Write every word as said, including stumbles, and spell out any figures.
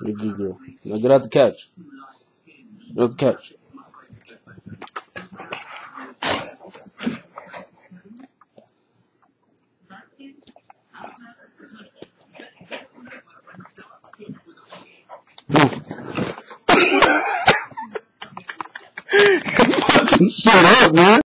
Ridiculous. Now get out the couch. Get out the couch. Fucking shut up, man.